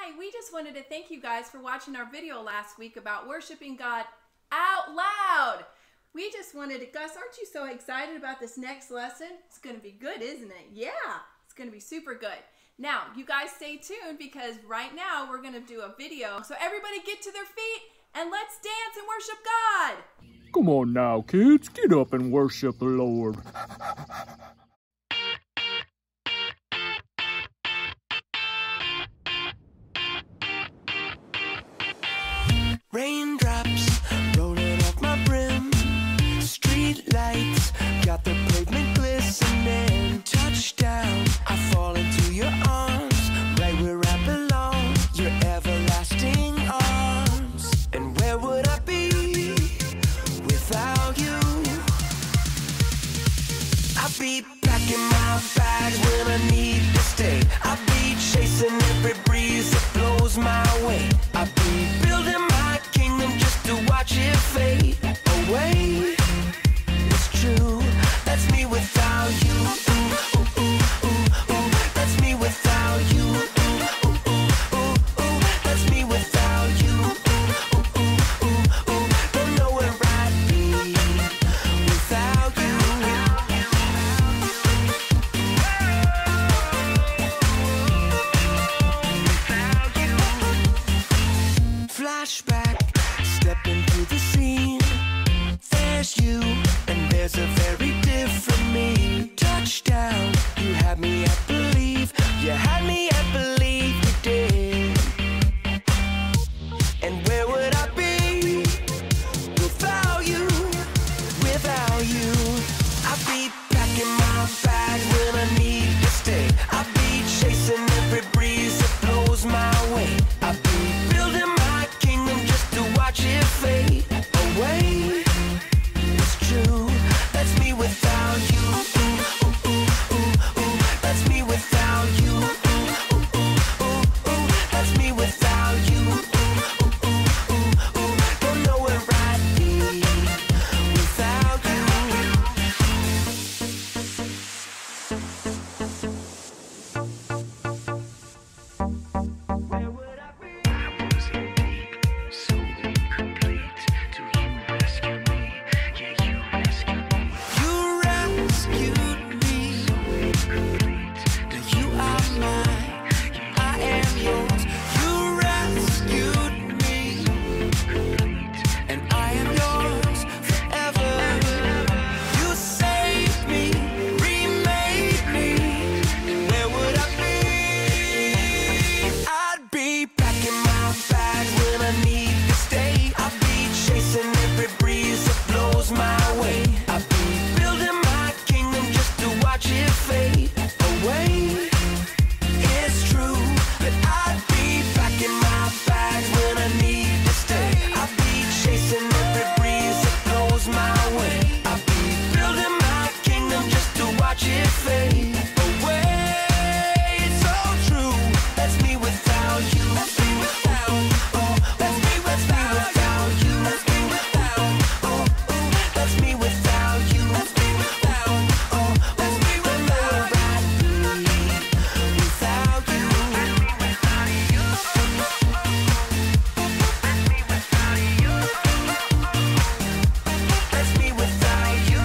Hi, we just wanted to thank you guys for watching our video last week about worshiping God out loud. We just wanted to, Gus, aren't you so excited about this next lesson? It's going to be good, isn't it? Yeah, it's going to be super good. Now, you guys stay tuned because right now we're going to do a video. So everybody get to their feet and let's dance and worship God. Come on now, kids, get up and worship the Lord. Raindrops rolling off my brim. Street lights got the pavement glistening. Touchdown, I fall into your arms, right where I belong. Your everlasting arms. And where would I be without you? I'll be packing my bags when I need to stay. I'll be chasing every breeze that blows my way. I'll be building my kingdom just to watch it fade away. It's true, that's me without you. Ooh, ooh, ooh, ooh, ooh. That's me without you. Ooh, ooh, ooh, ooh, ooh. That's me without you. Ooh, ooh, ooh, ooh, ooh. Don't know where I'd be without you. Flashback, step into the scene. There's you, and there's a very different me. Touchdown, you had me at believe. You had me at believe you did. And where would I be without you? Without you, I'll be packing my bag when I need to stay. I'll be chasing every breeze that blows my way. I'll be building my kingdom just to watch it fade away. It's true, that's me without you. Ooh, ooh, ooh, ooh, ooh. That's me without you. Ooh, ooh, ooh, ooh, ooh. That's me without you. Ooh, ooh, ooh, ooh. Don't know where I'd be without you. Where would I be? I was in deep, so incomplete. Till you rescue me, yeah, you rescue me. You rescued me. Incomplete, You are mine, I am yours. You rescued me, and I am yours forever. You saved me, remade me. Where would I be? I'd be packing my bags when I need to stay. I'll be chasing every breeze that blows my way. I'll be building my kingdom just to watch it fade away. It's true that I'd be packing my bags when I need to stay. I'll be chasing every breeze that blows my way. I'll be building my kingdom just to watch it fade away. It's so true. That's me without you. That's me without you. Oh, that's me without you. That's me without. Oh, oh, that's me without you. That's me without. Oh, that's me without. I'd be without you. That's me without you.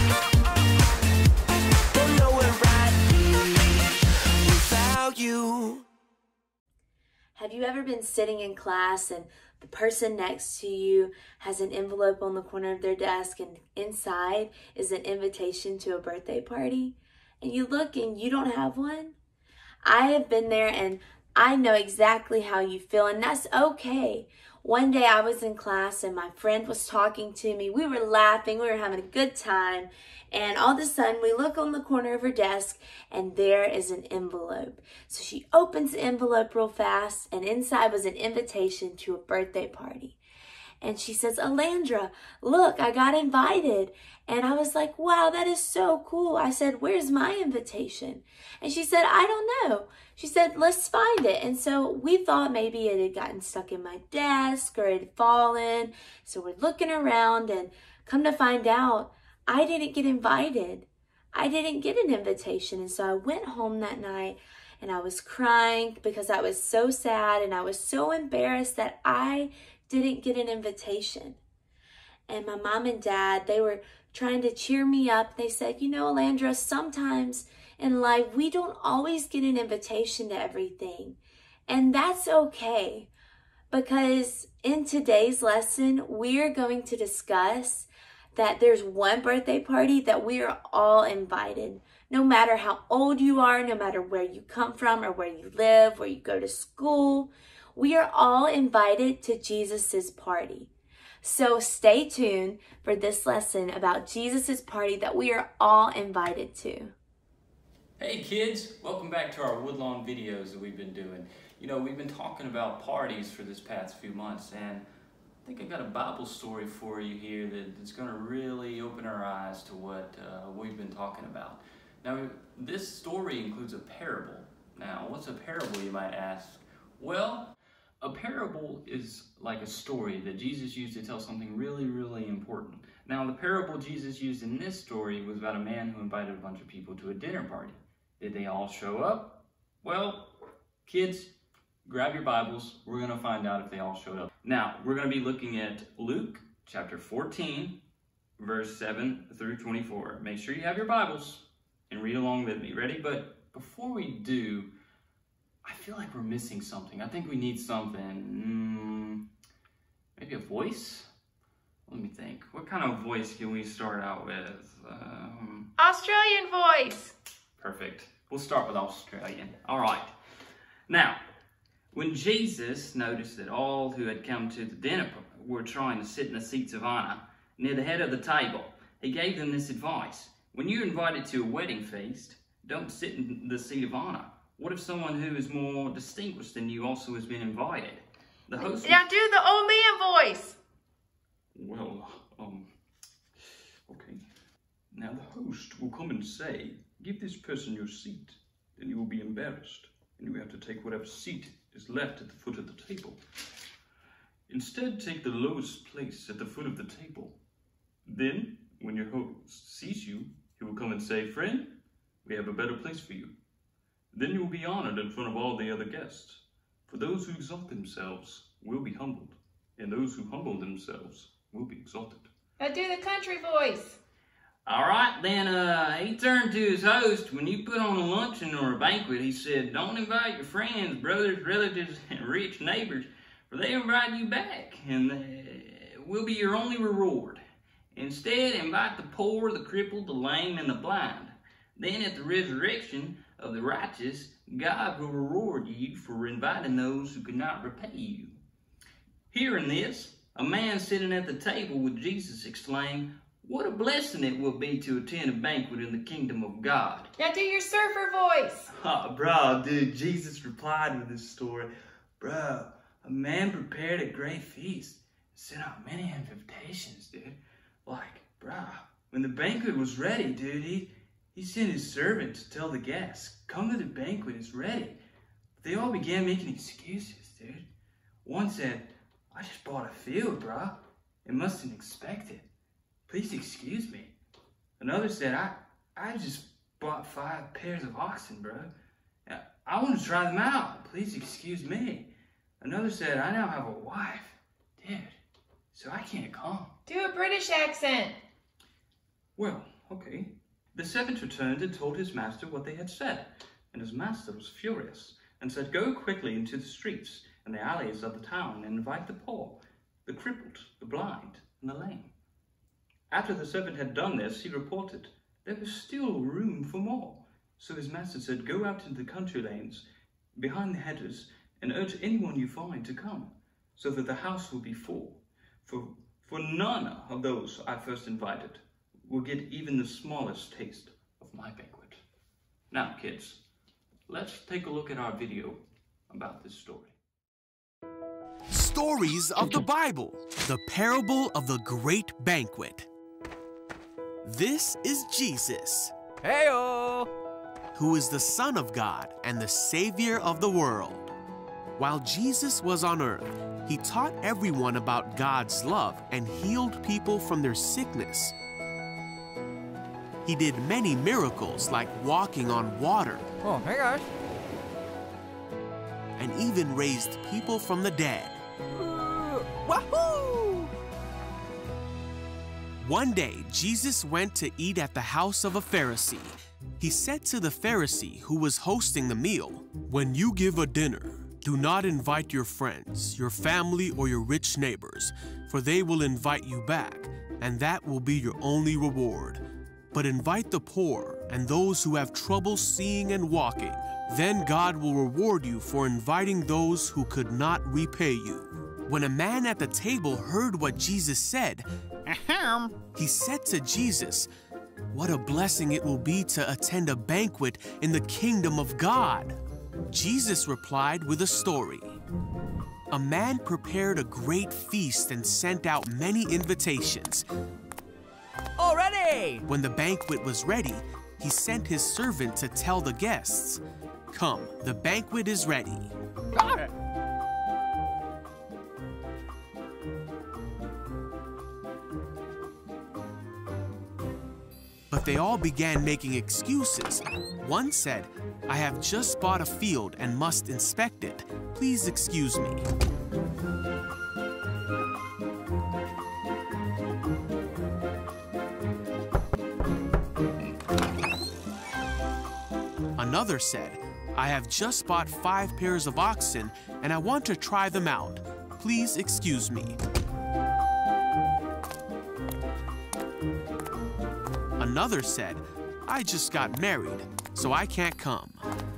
Don't know where I'd be without you. Have you ever been sitting in class and the person next to you has an envelope on the corner of their desk and inside is an invitation to a birthday party? And you look and you don't have one? I have been there and I know exactly how you feel, and that's okay. One day I was in class and my friend was talking to me. We were laughing, we were having a good time, and all of a sudden we look on the corner of her desk and there is an envelope. So she opens the envelope real fast and inside was an invitation to a birthday party. And she says, Alandra, look, I got invited. And I was like, wow, that is so cool. I said, where's my invitation? And she said, I don't know. She said, let's find it. And so we thought maybe it had gotten stuck in my desk or it had fallen. So we're looking around and come to find out, I didn't get invited. I didn't get an invitation. And so I went home that night and I was crying because I was so sad and I was so embarrassed that I didn't get an invitation. And my mom and dad, they were trying to cheer me up. They said, you know, Alandra, sometimes in life we don't always get an invitation to everything. And that's okay, because in today's lesson, we're going to discuss that there's one birthday party that we are all invited. No matter how old you are, no matter where you come from or where you live, where you go to school, we are all invited to Jesus's party. So stay tuned for this lesson about Jesus's party that we are all invited to. Hey kids, welcome back to our Woodlawn videos that we've been doing. You know, we've been talking about parties for this past few months, and I think I got a Bible story for you here that's going to really open our eyes to what we've been talking about. Now, this story includes a parable. Now, what's a parable, you might ask? Well, a parable is like a story that Jesus used to tell something really, really important. Now, the parable Jesus used in this story was about a man who invited a bunch of people to a dinner party. Did they all show up? Well, kids, grab your Bibles. We're going to find out if they all showed up. Now, we're going to be looking at Luke chapter 14, verse 7 through 24. Make sure you have your Bibles and read along with me. Ready? But before we do, I feel like we're missing something. I think we need something. Maybe a voice? Let me think. What kind of voice can we start out with? Australian voice. Perfect. We'll start with Australian. All right. Now, when Jesus noticed that all who had come to the dinner were trying to sit in the seats of honor near the head of the table, he gave them this advice. When you're invited to a wedding feast, don't sit in the seat of honor. What if someone who is more distinguished than you also has been invited? The host... Now do the old man voice. Well, okay. Now the host will come and say, give this person your seat. Then you will be embarrassed, and you have to take whatever seat is left at the foot of the table. Instead, take the lowest place at the foot of the table. Then, when your host sees you, he will come and say, friend, we have a better place for you. Then you will be honored in front of all the other guests. For those who exalt themselves will be humbled, and those who humble themselves will be exalted. Now do the country voice. All right, then he turned to his host. When you put on a luncheon or a banquet, he said, don't invite your friends, brothers, relatives, and rich neighbors, for they invite you back, and will be your only reward. Instead, invite the poor, the crippled, the lame, and the blind. Then at the resurrection of the righteous, God will reward you for inviting those who could not repay you. Hearing this, a man sitting at the table with Jesus exclaimed, what a blessing it will be to attend a banquet in the kingdom of God. Now do your surfer voice. Oh, bro, dude, Jesus replied with this story. Bro, a man prepared a great feast, sent out many invitations, dude. Like, bro, when the banquet was ready, dude, he sent his servant to tell the guests, come to the banquet, it's ready. But they all began making excuses, dude. One said, I just bought a field, bro. It mustn't expect it. Please excuse me. Another said, I just bought 5 pairs of oxen, bro. I want to try them out. Please excuse me. Another said, I now have a wife. Dude, so I can't come. Do a British accent. Well, okay. The servant returned and told his master what they had said. And his master was furious and said, go quickly into the streets and the alleys of the town and invite the poor, the crippled, the blind, and the lame. After the servant had done this, he reported, there was still room for more. So his master said, go out into the country lanes, behind the hedges, and urge anyone you find to come, so that the house will be full. For none of those I first invited will get even the smallest taste of my banquet. Now, kids, let's take a look at our video about this story. Stories of the Bible, the parable of the great banquet. This is Jesus, Hey-o! who is the Son of God and the Savior of the world. While Jesus was on earth, he taught everyone about God's love and healed people from their sickness. He did many miracles like walking on water, Oh, hey guys. and even raised people from the dead. Wahoo! One day, Jesus went to eat at the house of a Pharisee. He said to the Pharisee who was hosting the meal, "When you give a dinner, do not invite your friends, your family, or your rich neighbors, for they will invite you back, and that will be your only reward. But invite the poor and those who have trouble seeing and walking. Then God will reward you for inviting those who could not repay you." When a man at the table heard what Jesus said, he said to Jesus, "What a blessing it will be to attend a banquet in the kingdom of God." Jesus replied with a story. A man prepared a great feast and sent out many invitations. Already! When the banquet was ready, he sent his servant to tell the guests, "Come, the banquet is ready." Got it. But they all began making excuses. One said, "I have just bought a field and must inspect it. Please excuse me." Another said, "I have just bought 5 pairs of oxen and I want to try them out. Please excuse me." Another said, "I just got married, so I can't come."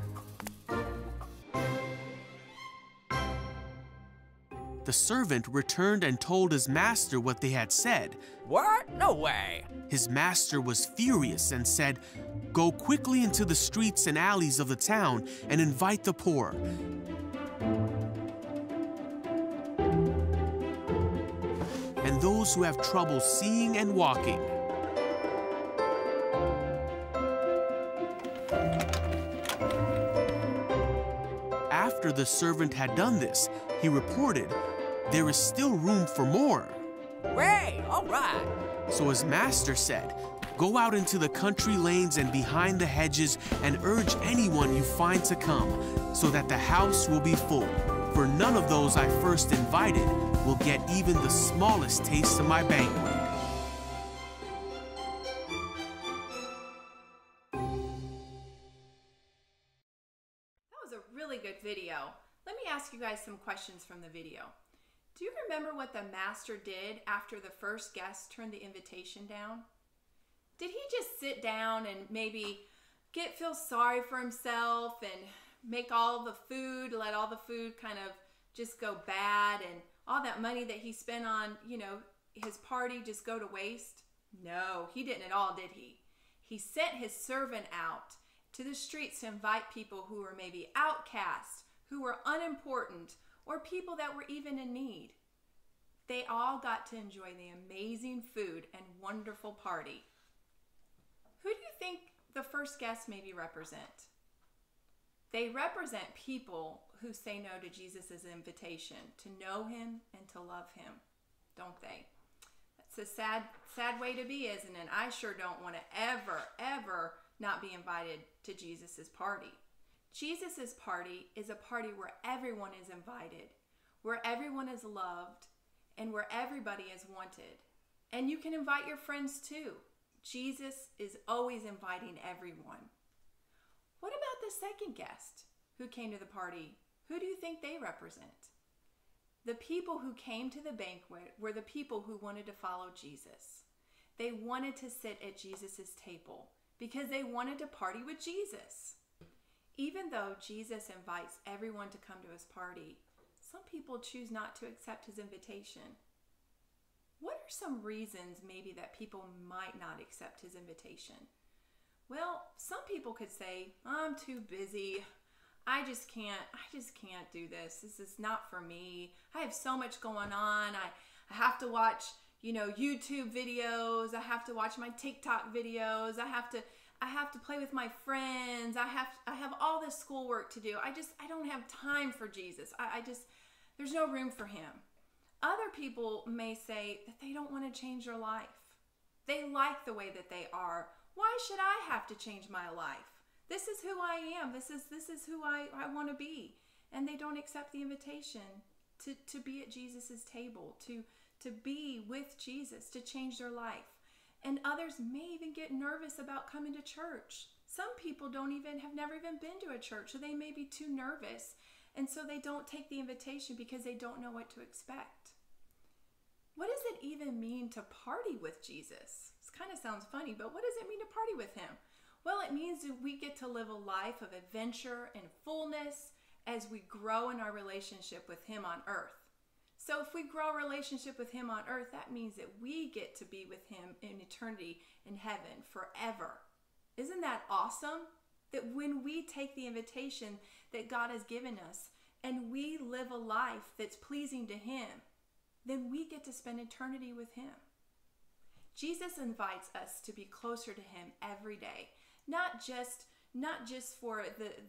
The servant returned and told his master what they had said. What? No way. His master was furious and said, "Go quickly into the streets and alleys of the town and invite the poor. And those who have trouble seeing and walking." After the servant had done this, he reported, "There is still room for more." Way, all right. So his master said, "Go out into the country lanes and behind the hedges and urge anyone you find to come, so that the house will be full. For none of those I first invited will get even the smallest taste of my banquet." That was a really good video. Let me ask you guys some questions from the video. Do you remember what the master did after the first guest turned the invitation down? Did he just sit down and maybe feel sorry for himself and make all the food, let all the food kind of just go bad and all that money that he spent on, his party just go to waste? No, he didn't at all, did he? He sent his servant out to the streets to invite people who were maybe outcast, who were unimportant, or people that were even in need. They all got to enjoy the amazing food and wonderful party. Who do you think the first guests maybe represent? They represent people who say no to Jesus' invitation to know him and to love him, don't they? That's a sad way to be, isn't it? I sure don't want to ever not be invited to Jesus' party. Jesus' party is a party where everyone is invited, where everyone is loved, and where everybody is wanted. And you can invite your friends too. Jesus is always inviting everyone. What about the second guest who came to the party? Who do you think they represent? The people who came to the banquet were the people who wanted to follow Jesus. They wanted to sit at Jesus' table because they wanted to party with Jesus. Even though Jesus invites everyone to come to his party, some people choose not to accept his invitation. What are some reasons maybe that people might not accept his invitation? Well, some people could say, "I'm too busy. I just can't do this. This is not for me. I have so much going on. I have to watch, YouTube videos. I have to watch my TikTok videos. I have to play with my friends. I have all this schoolwork to do. I don't have time for Jesus. There's no room for him." Other people may say that they don't want to change their life. They like the way that they are. Why should I have to change my life? This is who I am. This is who I want to be. and they don't accept the invitation to be at Jesus's table, to be with Jesus, to change their life. And others may even get nervous about coming to church. Some people have never even been to a church, so they may be too nervous, and so they don't take the invitation because they don't know what to expect. What does it even mean to party with Jesus? This kind of sounds funny, but what does it mean to party with him? Well, it means that we get to live a life of adventure and fullness as we grow in our relationship with him on earth. So if we grow a relationship with him on earth, that means that we get to be with him in eternity in heaven forever. Isn't that awesome? That when we take the invitation that God has given us and we live a life that's pleasing to him, then we get to spend eternity with him. Jesus invites us to be closer to him every day, not just for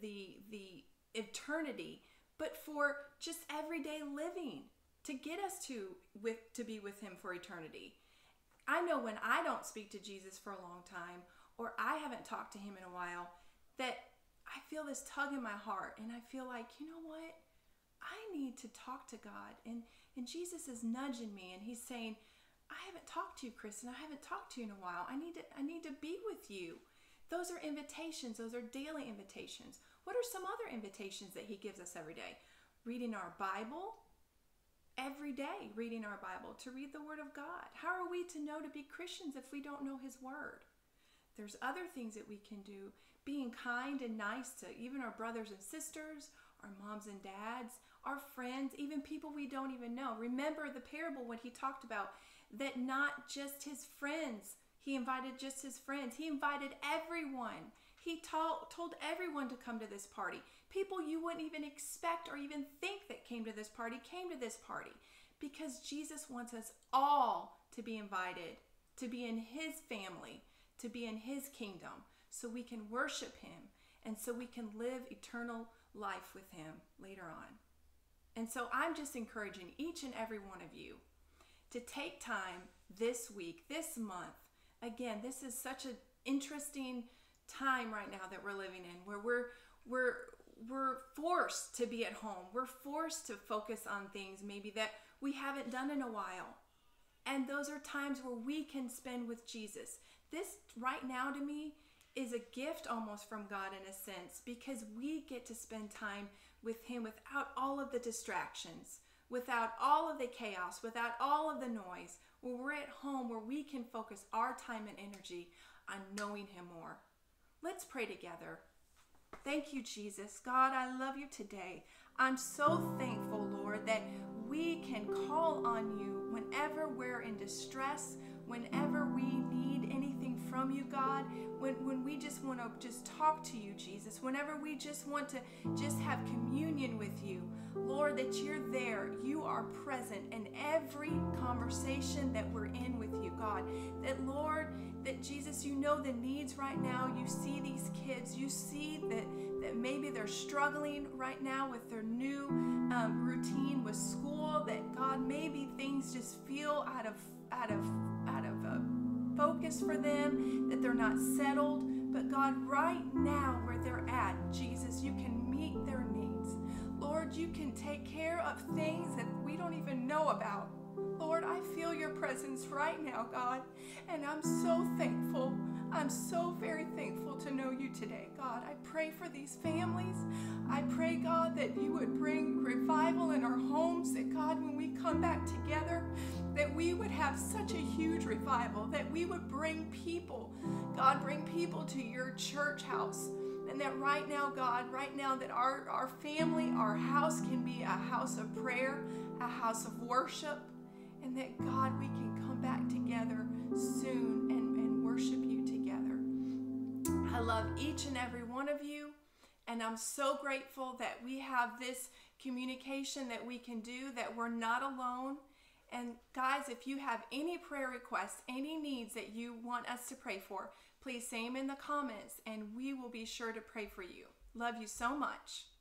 the eternity, but for just everyday living, to get us to be with him for eternity. I know when I don't speak to Jesus for a long time, or I haven't talked to him in a while, that I feel this tug in my heart, and I feel like, you know what? I need to talk to God, and Jesus is nudging me, and he's saying, I haven't talked to you, Kristen. I haven't talked to you in a while. I need to be with you. Those are invitations. Those are daily invitations. What are some other invitations that he gives us every day? Reading our Bible. Every day, reading our Bible, to read the Word of God. How are we to know to be Christians if we don't know his Word? There's other things that we can do. Being kind and nice to even our brothers and sisters, our moms and dads, our friends, even people we don't even know. Remember the parable when he talked about that not just his friends. He invited just his friends. He invited everyone. He told everyone to come to this party. People you wouldn't even expect or even think that came to this party came to this party, because Jesus wants us all to be invited, to be in his family, to be in his kingdom, so we can worship him and so we can live eternal life with him later on. And so I'm just encouraging each and every one of you to take time this week, this month. Again, this is such an interesting time right now that we're living in, where we're forced to be at home. We're forced to focus on things maybe that we haven't done in a while. And those are times where we can spend with Jesus. This right now to me is a gift almost from God in a sense, because we get to spend time with him without all of the distractions, without all of the chaos, without all of the noise, where we're at home, where we can focus our time and energy on knowing him more. Let's pray together. Thank you, Jesus. God, I love you today. I'm so thankful, Lord, that we can call on you whenever we're in distress, whenever we need anything from you, God, when we just want to just talk to you, Jesus, whenever we just want to just have communion with you, Lord, that you're there. You are present in every conversation that we're in with you, God. That, Lord, that Jesus, you know the needs right now. You see these kids. You see that maybe they're struggling right now with their new routine with school. That, God, maybe things just feel out of focus for them, that they're not settled. But God, right now where they're at, Jesus, you can meet their needs. Lord, you can take care of things that we don't even know about. Lord, I feel your presence right now, God, and I'm so thankful. I'm so very thankful to know you today, God. I pray for these families. I pray, God, that you would bring revival in our homes, that, God, when we come back together, that we would have such a huge revival, that we would bring people, God, bring people to your church house. And that right now, God, right now that our family, our house can be a house of prayer, a house of worship, and that, God, we can come back together soon and worship you together. I love each and every one of you, and I'm so grateful that we have this communication that we can do, that we're not alone. And guys, if you have any prayer requests, any needs that you want us to pray for, please say them in the comments, and we will be sure to pray for you. Love you so much.